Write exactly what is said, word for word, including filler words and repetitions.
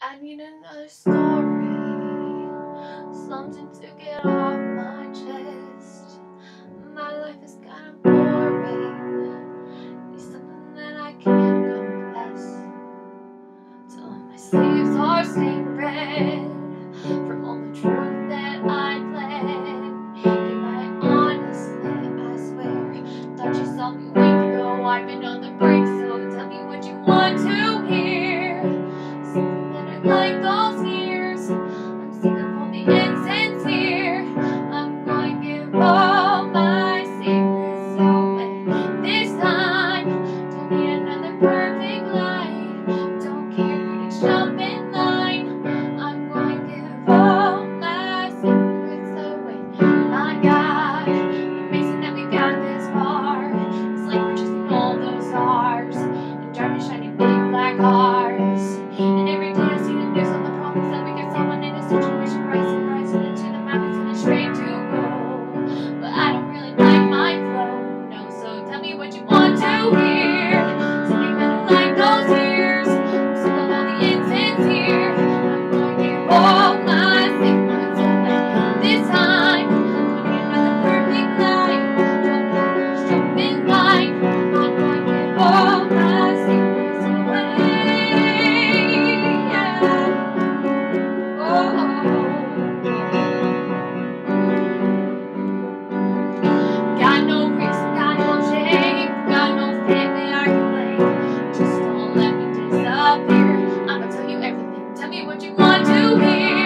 I need another story, something to get off my chest. My life is kind of boring, need something that I can confess. Till my sleeves are stained red from all the truth that I bled. Give my honestly, I swear, thought you saw me week ago. I've been on the break, so tell me what you want to hear. Something better like those years. I'm sick of all the insincere. I'm going to give all my secrets away this time. Don't need another perfect lie. Don't care, critics jump in line. I'm going to give all my secrets away. My God, amazing that we got this far. It's like we're chasing all those stars and driving shiny big black cars. And every day I see the news on the problems that we got someone in a situation rising, rising into the mountains and it's straight to go. But I don't really like my flow, no. So tell me what you want to hear. Something better like those years. I'm sick of all the insincere. I'm going to give all my secrets away this time. Don't need another perfect lie. Don't care who's jumping line. I'm going to give all my secrets away. Got no reason, got no shame, got no family I can blame. Just don't let me disappear. I'ma tell you everything. Tell me what you want to hear.